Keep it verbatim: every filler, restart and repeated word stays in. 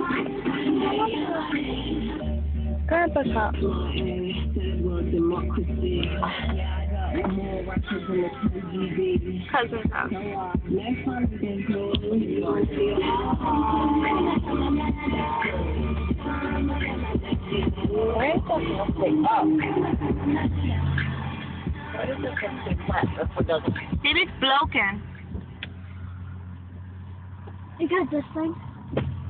Grandpa's house. Cousin's house. Where's the plastic up? What is the plastic flat? It is broken. You got this thing?